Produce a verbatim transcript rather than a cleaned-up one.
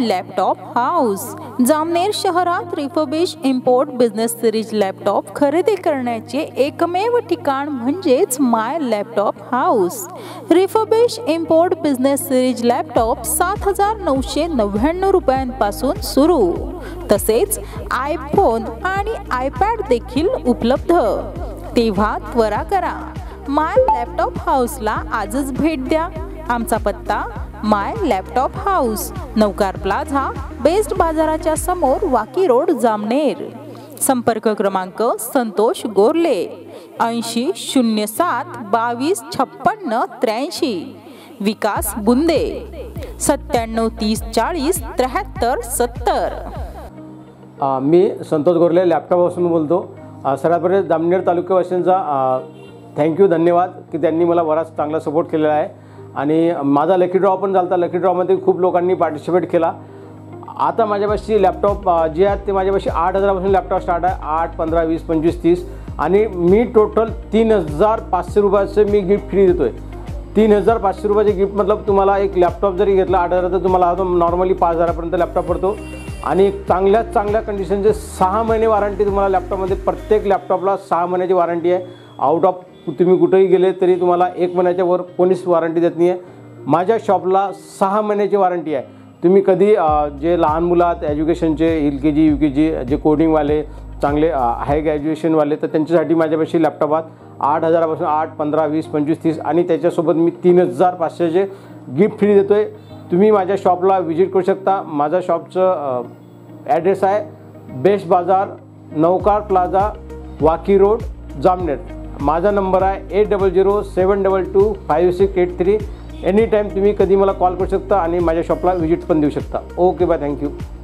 Laptop house Jamner शहरात refurbish import business series laptop खरेदी करण्याचे एकमेव ठिकाण म्हणजेच my laptop house. Refurbish import business series laptop सात हजार नऊशे नव्याण्णव रुपयांपासून सुरू, तसेच आयफोन आणि आयपॅड देखील उपलब्ध। तेव्हा त्वरा करा, माय लॅपटॉप हाऊसला आजच भेट द्या। आमचा पत्ता my laptop house, Naukar plaza, best बाजाराच्या समोर, वाकी रोड, जामनेर। संपर्क क्रमांक संतोष गोरले ऐंशी शून्य सात बावीस छप्पन्न त्र्याऐंशी, विकास बुंदे सत्त्याण्णव तीस चाळीस त्र्याहत्तर सत्तर। मी संतोष गोरले लॅपटॉप हाऊसमधून बोलतो। सर्वात पहिले जामनेर तालुक्यावासियांचा थँक्यू, धन्यवाद की त्यांनी मला बराच चांगला सपोर्ट केलेला आहे। आणि माझा लकी ड्रॉ पण झाला, लकी ड्रॉमध्ये खूप लोकांनी पार्टिसिपेट केला। आता माझ्यापाशी लॅपटॉप जे आहेत ते माझ्यापाशी आठ हजारापासून लॅपटॉप स्टार्ट आहे, आठ पंधरा वीस पंचवीस तीस, आणि मी टोटल तीन हजार पाचशे रुपयाचं मी गिफ्ट फ्री देतो आहे। तीन हजार पाचशे रुपयाचे गिफ्ट मतलब तुम्हाला एक लॅपटॉप जरी घेतला आठ हजार तर तुम्हाला नॉर्मली पाच हजारापर्यंत लॅपटॉप पडतो। आणि चांगल्यात चांगल्या कंडिशनचे सहा महिने वॉरंटी तुम्हाला लॅपटॉपमध्ये, प्रत्येक लॅपटॉपला सहा महिन्याची वॉरंटी आहे। आउट ऑफ तुम्ही कुठेही गेले तरी तुम्हाला एक महिन्याच्या वर कोणीच वॉरंटी देत नाही आहे। माझ्या शॉपला सहा महिन्याची वॉरंटी आहे। तुम्ही कधी जे लहान मुलं आहेत एज्युकेशनचे, एल के जी यू के जी, जे कोडिंगवाले चांगले हाय ग्रॅज्युएशनवाले, तर त्यांच्यासाठी माझ्यापाशी लॅपटॉप आहेत आठ हजारापासून आठ पंधरा वीस पंचवीस तीस, आणि त्याच्यासोबत मी तीन हजार पाचशेचे गिफ्ट फ्री देतो आहे। तुम्ही माझ्या शॉपला व्हिजिट करू शकता। माझ्या शॉपचं ॲड्रेस आहे best Bazar, Naukar plaza, Waki road, Jamner. माझा नंबर आहे eight double zero seven double two five six eight three. Any time तुम्ही कधी मला कॉल करू शकता आणि माझ्या शॉपला व्हिजिट पण देऊ शकता। Okay bye, thank you.